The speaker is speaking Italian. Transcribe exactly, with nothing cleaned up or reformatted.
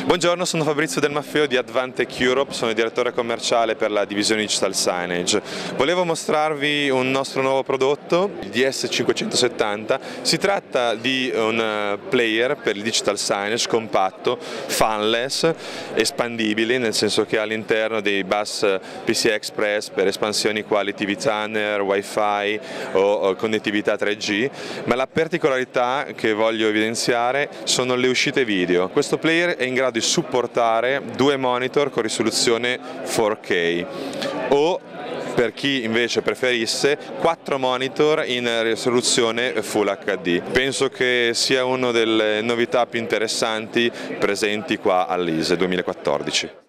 Buongiorno, sono Fabrizio Del Maffeo di Advantech Europe, sono il direttore commerciale per la divisione Digital Signage. Volevo mostrarvi un nostro nuovo prodotto, il D S cinquecentosettanta. Si tratta di un player per il Digital Signage compatto, fanless, espandibile, nel senso che ha all'interno dei bus P C I Express per espansioni quali T V Tuner, Wi-Fi o connettività tre G, ma la particolarità che voglio evidenziare sono le uscite video. Questo player è in grado di supportare due monitor con risoluzione quattro K o, per chi invece preferisse, quattro monitor in risoluzione Full H D. Penso che sia una delle novità più interessanti presenti qua all'I S E duemilaquattordici.